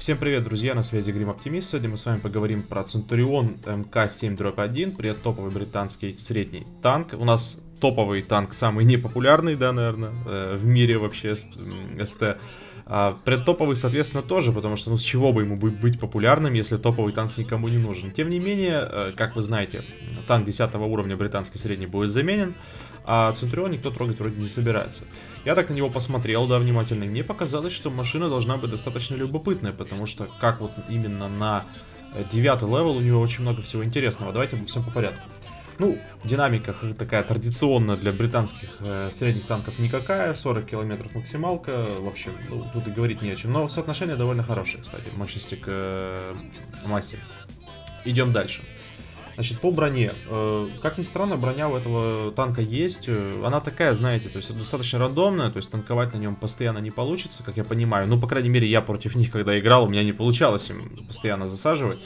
Всем привет, друзья, на связи Грим Оптимист. Сегодня мы с вами поговорим про Центурион МК-7-1, предтоповый британский средний танк. У нас топовый танк, самый непопулярный, да, наверное, в мире вообще СТ. Предтоповый, соответственно, тоже, потому что, ну, с чего бы ему быть популярным, если топовый танк никому не нужен. Тем не менее, как вы знаете, танк 10 уровня британский средний будет заменен, а Центурион никто трогать вроде не собирается. Я так на него посмотрел, да, внимательно, и мне показалось, что машина должна быть достаточно любопытная, потому что, как вот именно на 9 левел, у него очень много всего интересного. Давайте всем по порядку. Ну, динамика такая традиционная для британских средних танков никакая, 40 километров максималка, в общем, ну, тут и говорить не о чем. Но соотношение довольно хорошее, кстати, мощности к массе. Идем дальше. Значит, по броне. Как ни странно, броня у этого танка есть. Она такая, знаете, то есть достаточно рандомная, то есть танковать на нем постоянно не получится, как я понимаю. Ну, по крайней мере, я против них, когда играл, у меня не получалось им постоянно засаживать.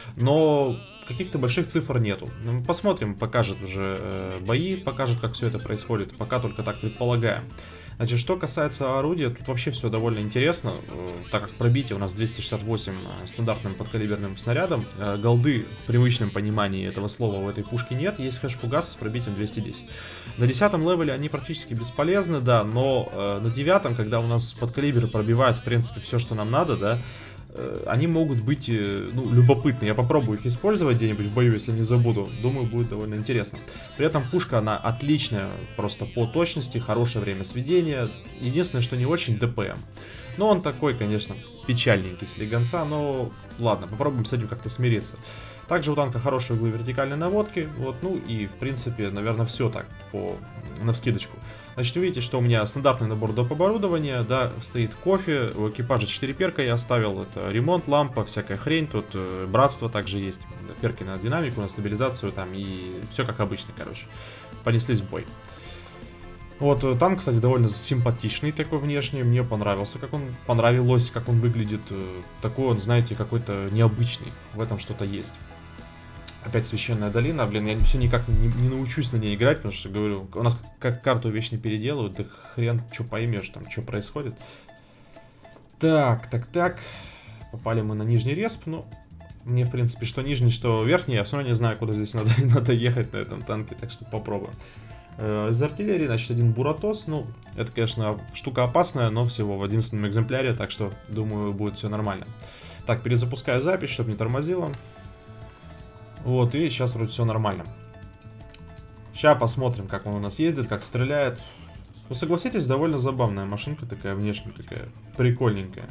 Но каких-то больших цифр нету. Посмотрим, покажет уже бои, покажет, как все это происходит. Пока только так предполагаем. Значит, что касается орудия, тут вообще все довольно интересно, так как пробитие у нас 268 стандартным подкалиберным снарядом. Голды в привычном понимании этого слова в этой пушке нет, есть хэш-фугасы с пробитием 210. На 10 левеле они практически бесполезны, да, но на 9, когда у нас подкалиберы пробивают, в принципе, все, что нам надо, да, они могут быть, ну, любопытны. Я попробую их использовать где-нибудь в бою, если не забуду. Думаю, будет довольно интересно. При этом пушка, она отличная просто по точности, хорошее время сведения. Единственное, что не очень, ДПМ. Но он такой, конечно, печальненький слегонца, но ладно, попробуем с этим как-то смириться. Также у танка хорошие углы вертикальной наводки, вот, ну и, в принципе, наверное, все так, навскидочку. Значит, вы видите, что у меня стандартный набор доп. Оборудования, да, стоит кофе, у экипажа 4 перка я оставил, это ремонт, лампа, всякая хрень, тут братство также есть, перки на динамику, на стабилизацию там и все как обычно, короче, понеслись в бой. Вот, танк, кстати, довольно симпатичный такой внешне, мне понравилось, как он выглядит, такой он, знаете, какой-то необычный, в этом что-то есть. Опять священная долина, блин, я все никак не научусь на ней играть, потому что, говорю, у нас как карту вечно переделывают, да хрен, что поймешь там, что происходит. Так, попали мы на нижний респ, ну, мне, в принципе, что нижний, что верхний, я все равно не знаю, куда здесь надо ехать на этом танке, так что попробуем. Из артиллерии, значит, один Буратос, ну, это, конечно, штука опасная, но всего в 11 экземпляре, так что, думаю, будет все нормально. Так, перезапускаю запись, чтобы не тормозило. Вот, и сейчас вроде все нормально. Сейчас посмотрим, как он у нас ездит, как стреляет. Ну, согласитесь, довольно забавная машинка такая, внешне такая, прикольненькая.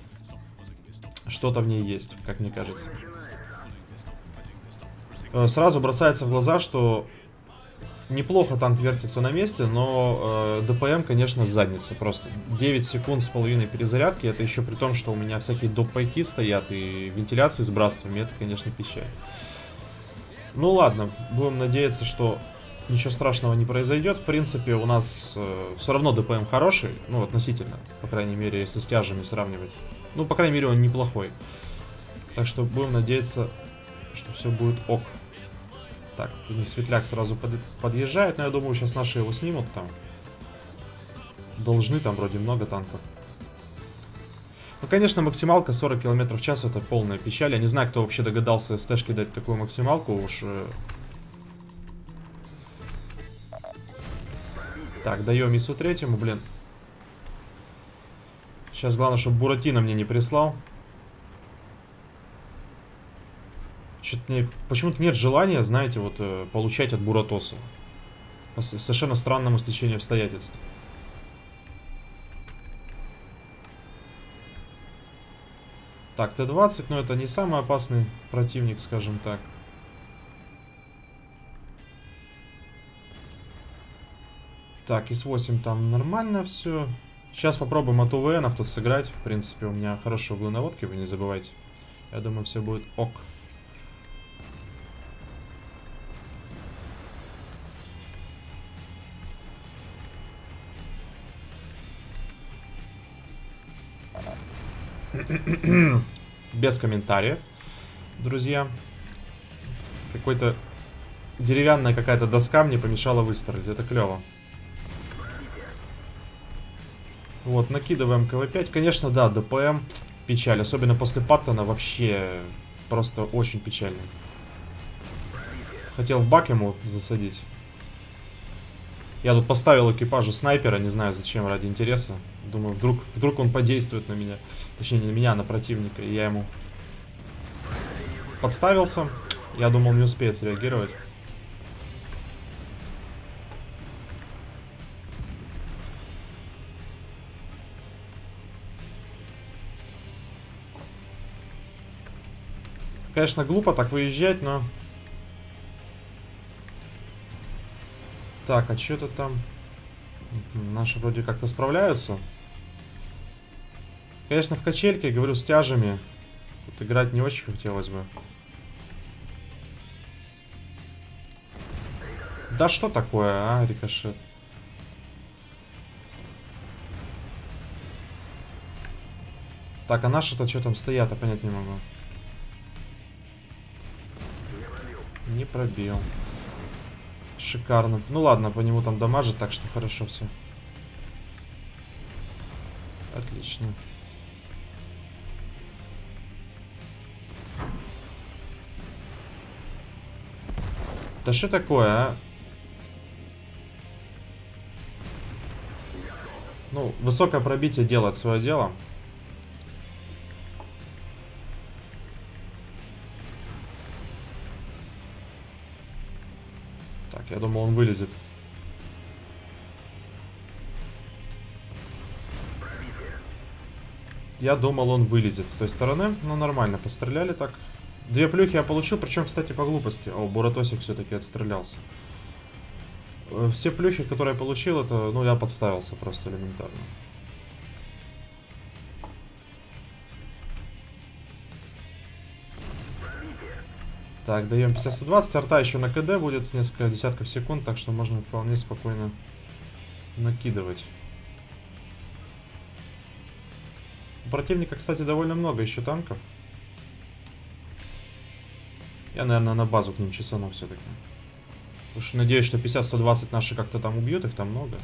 Что-то в ней есть, как мне кажется. Сразу бросается в глаза, что неплохо танк вертится на месте, но ДПМ, конечно, с задницы. Просто 9 секунд с половиной перезарядки. Это еще при том, что у меня всякие доп-пайки стоят и вентиляции с братствами. Это, конечно, печаль. Ну ладно, будем надеяться, что ничего страшного не произойдет. В принципе, у нас все равно ДПМ хороший, ну, относительно, по крайней мере, если с тяжами сравнивать. Ну, по крайней мере, он неплохой. Так что будем надеяться, что все будет ок. Так, у них светляк сразу подъезжает, но я думаю, сейчас наши его снимут там. Должны, там вроде много танков. Ну, конечно, максималка 40 км в час, это полная печаль. Я не знаю, кто вообще догадался СТ-шке дать такую максималку. Уж... Так, даем ИСу третьему, блин. Сейчас главное, чтобы Буратино мне не прислал. Почему-то нет желания, знаете, вот получать от Буратоса. По совершенно странному стечению обстоятельств. Так, Т-20, но это не самый опасный противник, скажем так. Так, ИС-8 там нормально все. Сейчас попробуем от УВНов тут сыграть. В принципе, у меня хорошие углы наводки, вы не забывайте. Я думаю, все будет ок. Без комментариев, друзья. Какой-то деревянная какая-то доска мне помешала выстрелить. Это клево. Вот, накидываем КВ-5. Конечно, да, ДПМ печаль. Особенно после Паттона вообще просто очень печально. Хотел в бак ему засадить. Я тут поставил экипажу снайпера, не знаю зачем, ради интереса. Думаю, вдруг он подействует на меня. Точнее, не на меня, а на противника. И я ему подставился. Я думал, не успеет среагировать. Конечно, глупо так выезжать, но... Так, а что-то там... Наши вроде как-то справляются. Конечно, в качельке, говорю, с тяжами. Тут играть не очень хотелось бы. Да что такое, а, рикошет? Так, а наши-то что там стоят, я понять не могу. Не пробил. Шикарно. Ну ладно, по нему там дамажит, так что хорошо все. Отлично. Да что такое, а? Ну, высокое пробитие делает свое дело. Так, я думал, он вылезет. Я думал, он вылезет с той стороны. Ну, нормально, постреляли так. 2 плюхи я получил, причем, кстати, по глупости. О, Буратосик все-таки отстрелялся. Все плюхи, которые я получил, это, ну, я подставился просто элементарно. Так, даем 50-120. Арта еще на КД будет несколько десятков секунд, так что можно вполне спокойно накидывать. У противника, кстати, довольно много еще танков. Я, наверное, на базу к ним чесану все-таки. Уж надеюсь, что 50-120 наши как-то там убьют, их там много.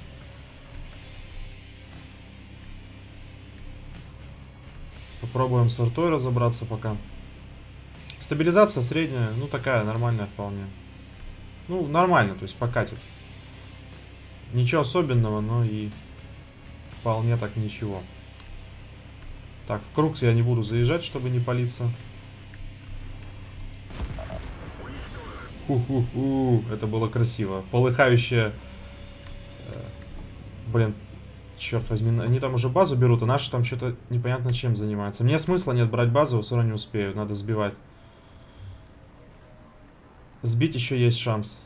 Попробуем с артой разобраться пока. Стабилизация средняя, ну такая, нормальная вполне. Ну, нормально, то есть покатит. Ничего особенного, но и вполне так ничего. Так, в круг я не буду заезжать, чтобы не палиться. Ху-ху-ху, это было красиво. Полыхающая... Блин, черт возьми, они там уже базу берут, а наши там что-то непонятно чем занимаются. Мне смысла нет брать базу, все равно не успею, надо сбивать. Сбить еще есть шанс.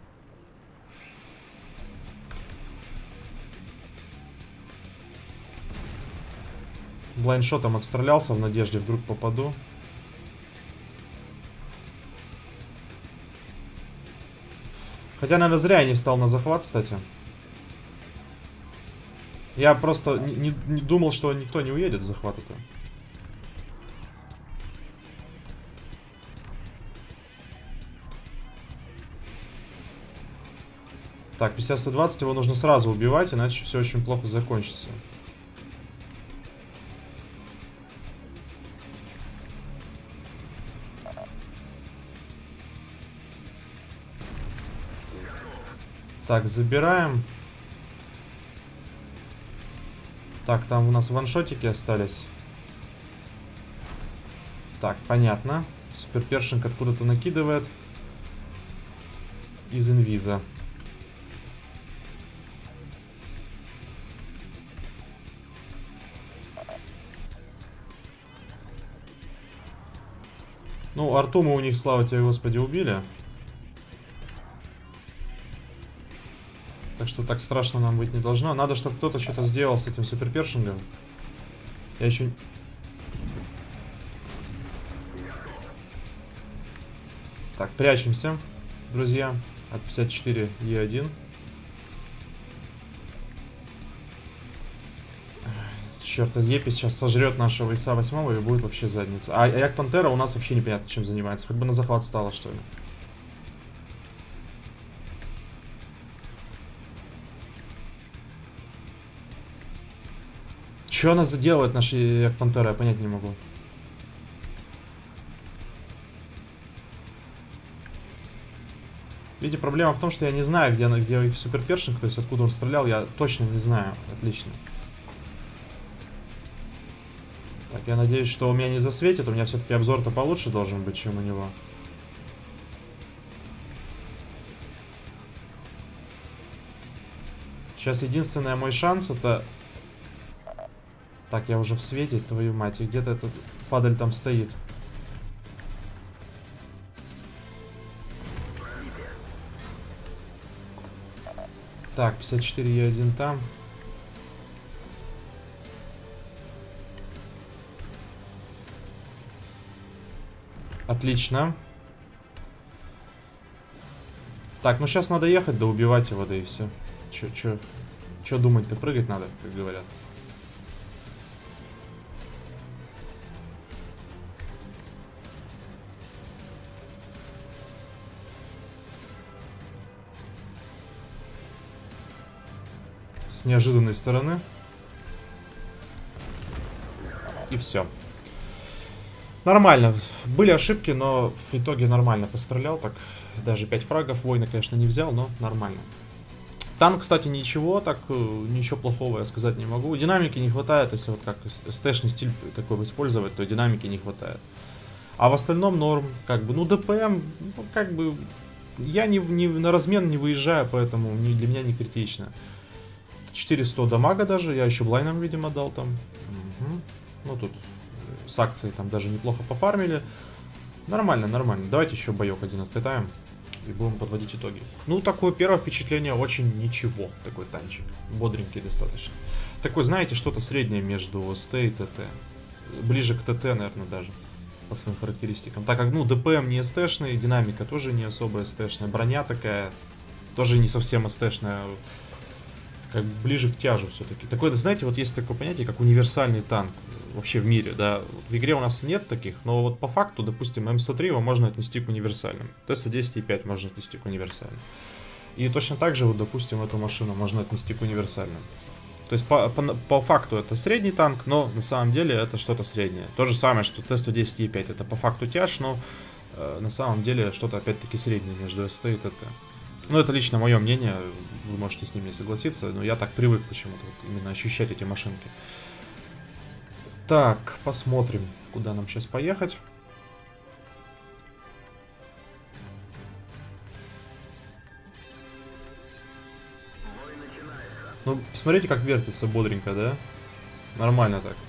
Блайндшотом отстрелялся в надежде, вдруг попаду. Хотя, наверное, зря я не встал на захват, кстати. Я просто не думал, что никто не уедет с захвата-то. Так, 50-120 его нужно сразу убивать, иначе все очень плохо закончится. Так, забираем. Так, там у нас ваншотики остались. Так, понятно. Супер Першинг откуда-то накидывает. Из инвиза. Ну, арту мы у них, слава тебе, Господи, убили. Так что так страшно нам быть не должно. Надо, чтобы кто-то что-то сделал с этим суперпершингом. Я еще... Так, прячемся, друзья. От 54 Е1. Черт, Епис сейчас сожрет нашего Иса 8 и будет вообще задница. А Як Пантера у нас вообще непонятно чем занимается. Хоть бы на захват стало, что ли. Что она заделывает, наши пантеры, я понять не могу. Видите, проблема в том, что я не знаю, где их суперпершинг, то есть откуда он стрелял, я точно не знаю. Отлично. Так, я надеюсь, что у меня не засветит, у меня все-таки обзор-то получше должен быть, чем у него. Сейчас единственный мой шанс это... Так, я уже в свете, твою мать, и где-то этот падаль там стоит. Так, 54 Е1 там. Отлично. Так, ну сейчас надо ехать, да убивать его, да и все. Чё думать-то, прыгать надо, как говорят. С неожиданной стороны. И все. Нормально. Были ошибки, но в итоге нормально пострелял. Так, даже 5 фрагов. Войны, конечно, не взял, но нормально. Танк, кстати, ничего, так, ничего плохого я сказать не могу. Динамики не хватает, если вот как стэшный стиль такой использовать, то динамики не хватает. А в остальном норм, как бы, ну, ДПМ, ну, как бы, я на размен не выезжаю, поэтому для меня не критично. 400 дамага даже, я еще блайном, видимо, дал там. Угу. Ну, тут с акцией там даже неплохо пофармили. Нормально, нормально. Давайте еще боек один откатаем. И будем подводить итоги. Ну, такое первое впечатление очень ничего. Такой танчик. Бодренький достаточно. Такой, знаете, что-то среднее между СТ и ТТ. Ближе к ТТ, наверное, даже. По своим характеристикам. Так как, ну, ДПМ не СТшный, динамика тоже не особо СТшная. Броня такая, тоже не совсем СТшная. Как бы ближе к тяжу все-таки. Такое, знаете, вот есть такое понятие, как универсальный танк. Вообще в мире, да. В игре у нас нет таких, но вот по факту, допустим, М103 его можно отнести к универсальным. Т-110И5 можно отнести к универсальным. И точно так же, вот, допустим, эту машину можно отнести к универсальным. То есть по факту это средний танк, но на самом деле это что-то среднее. То же самое, что Т-110И5 это по факту тяж, но на самом деле что-то опять-таки среднее между СТ и ТТ. Ну, это лично мое мнение, вы можете с ним не согласиться, но я так привык почему-то вот, именно ощущать эти машинки. Так, посмотрим, куда нам сейчас поехать. Ну, посмотрите, как вертится бодренько, да? Нормально так.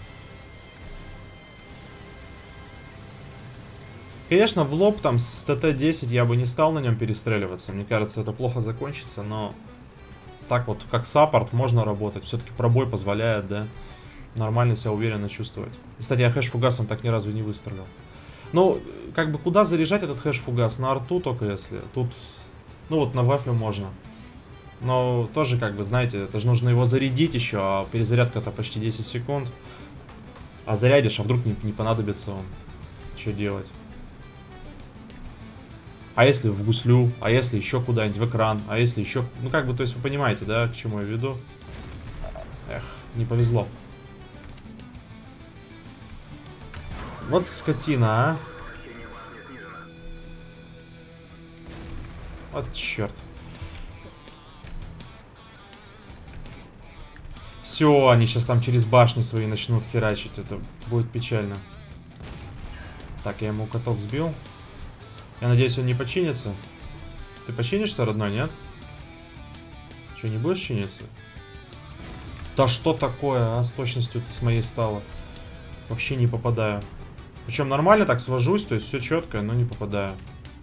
Конечно, в лоб там с ТТ-10 я бы не стал на нем перестреливаться. Мне кажется, это плохо закончится, но так вот, как саппорт, можно работать. Все-таки пробой позволяет, да, нормально себя уверенно чувствовать. Кстати, я хэш-фугасом так ни разу не выстрелил. Ну, как бы, куда заряжать этот хэш-фугас? На арту только если. Тут, ну вот на вафлю можно. Но тоже, как бы, знаете, это же нужно его зарядить еще, а перезарядка-то почти 10 секунд. А зарядишь, а вдруг не понадобится он. Что делать? А если в гуслю, а если еще куда-нибудь в экран, а если еще... Ну, как бы, то есть вы понимаете, да, к чему я веду? Эх, не повезло. Вот скотина, а. Вот черт. Все, они сейчас там через башни свои начнут херачить. Это будет печально. Так, я ему каток сбил. Я надеюсь, он не починится. Ты починишься, родной, нет? Что, не будешь чиниться? Да что такое, а? С точностью-то с моей стало. Вообще не попадаю. Причем нормально так свожусь, то есть все четко, но не попадаю.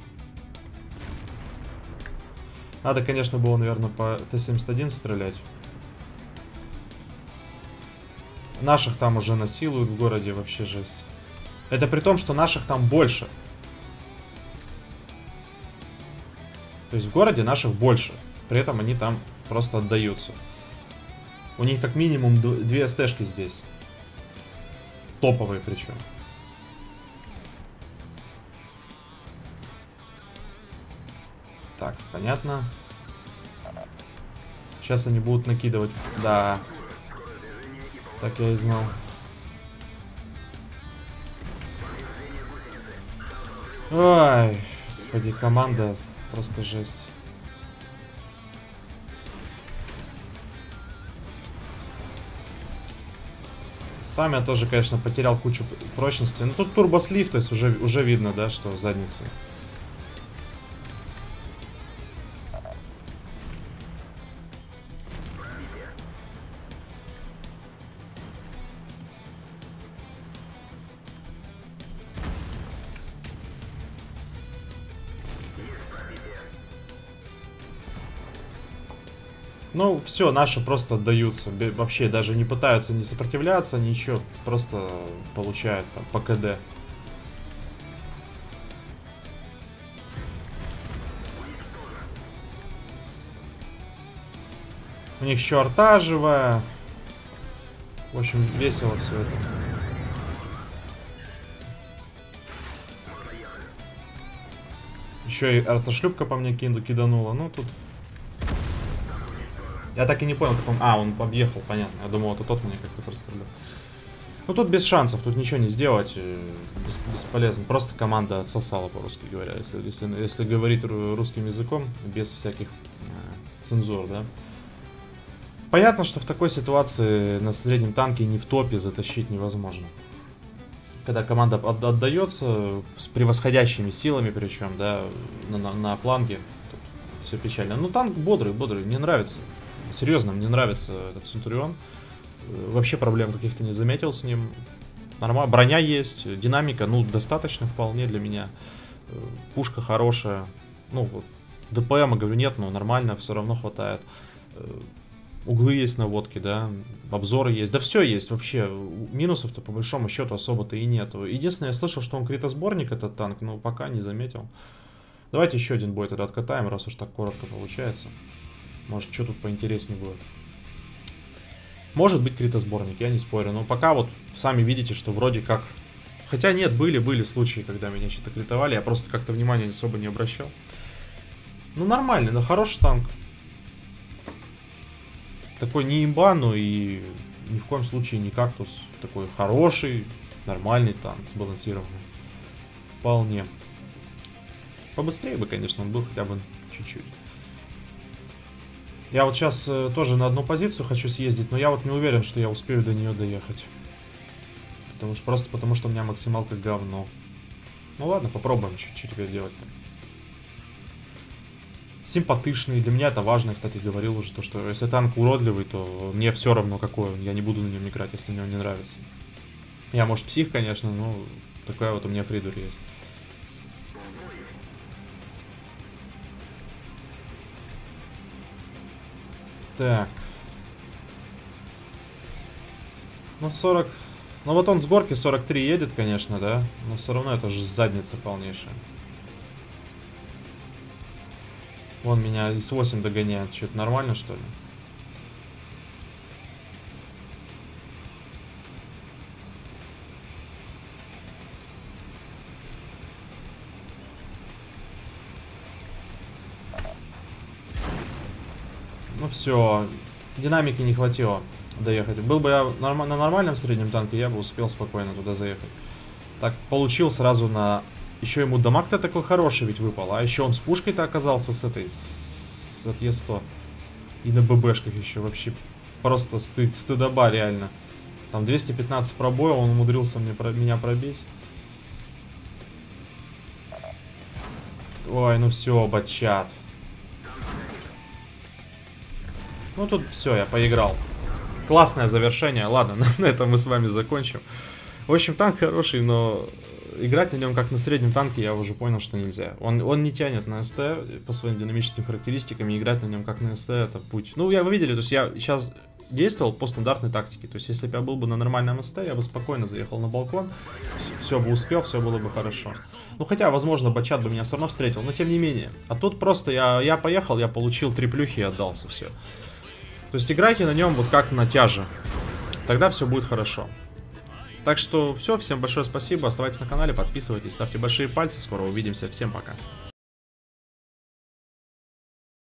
Надо, конечно, было, наверное, по Т-71 стрелять. Наших там уже насилуют в городе, вообще жесть. Это при том, что наших там больше. То есть в городе наших больше. При этом они там просто отдаются. У них как минимум 2 СТшки здесь. Топовые причем. Так, понятно. Сейчас они будут накидывать. Да. Так я и знал. Ой, господи, команда просто жесть. Сам я тоже, конечно, потерял кучу прочности. Но тут турбослив, то есть уже видно, да, что задница. Ну, все, наши просто отдаются. Вообще даже не пытаются не сопротивляться, ничего. Просто получают там по КД. У них еще арта живая. В общем, весело все это. Еще и артошлюпка по мне киданула. Ну, тут... Я так и не понял, как он... А, он объехал, понятно. Я думал, это тот меня как-то прострелил. Ну, тут без шансов, тут ничего не сделать. Бесполезно. Просто команда отсосала, по-русски говоря. Если говорить русским языком, без всяких цензур, да. Понятно, что в такой ситуации на среднем танке не в топе затащить невозможно. Когда команда отдается с превосходящими силами, причем, да, на фланге, все печально. Ну, танк бодрый, мне нравится. Серьезно, мне нравится этот Центурион. Вообще проблем каких-то не заметил с ним. Нормально. Броня есть, динамика, ну, достаточно вполне для меня. Пушка хорошая. Ну, вот, ДПМа, говорю, нет, но нормально, все равно хватает. Углы есть наводки, да, обзоры есть. Да все есть вообще. Минусов-то по большому счету особо-то и нет. Единственное, я слышал, что он критосборник, этот танк, но пока не заметил. Давайте еще один бой тогда откатаем, раз уж так коротко получается. Может, что тут поинтереснее будет. Может быть критосборник, я не спорю. Но пока вот сами видите, что вроде как... Хотя нет, были случаи, когда меня что-то критовали. Я просто как-то внимания особо не обращал. Ну, нормальный, но хороший танк. Такой не имба, но и ни в коем случае не кактус. Такой хороший, нормальный танк, сбалансированный. Вполне. Побыстрее бы, конечно, он был хотя бы чуть-чуть. Я вот сейчас тоже на одну позицию хочу съездить, но я вот не уверен, что я успею до нее доехать. Просто потому, что у меня максималка говно. Ну ладно, попробуем, что теперь делать-то. Симпатичный, для меня это важно, кстати, говорил уже, то, что если танк уродливый, то мне все равно какой он, я не буду на нем играть, если мне он не нравится. Я, может, псих, конечно, но такая вот у меня придурь есть. Так. Ну, 40... Ну, вот он с горки 43 едет, конечно, да? Но все равно это же задница полнейшая. Вон меня из 8 догоняет. Что-то нормально, что ли? Ну все, динамики не хватило доехать. Был бы я на нормальном среднем танке, я бы успел спокойно туда заехать. Так, получил сразу на... Еще ему дамаг-то такой хороший ведь выпал. А еще он с пушкой-то оказался с этой... С от Е100. И на ББшках еще вообще просто стыдоба реально. Там 215 пробоя, он умудрился меня пробить. Ой, ну все, батчат. Ну тут все, я поиграл. Классное завершение. Ладно, на этом мы с вами закончим. В общем, танк хороший, но играть на нем как на среднем танке я уже понял, что нельзя. Он не тянет на СТ по своим динамическим характеристикам, и играть на нем как на СТ это путь. Ну, вы видели, то есть я сейчас действовал по стандартной тактике. То есть если бы я был бы на нормальном СТ, я бы спокойно заехал на балкон, все бы успел, все было бы хорошо. Ну, хотя, возможно, батчат бы меня все равно встретил, но тем не менее. А тут просто я поехал, я получил 3 плюхи и отдался, все. То есть играйте на нем вот как на тяже. Тогда все будет хорошо. Так что все, всем большое спасибо. Оставайтесь на канале, подписывайтесь, ставьте большие пальцы. Скоро увидимся. Всем пока.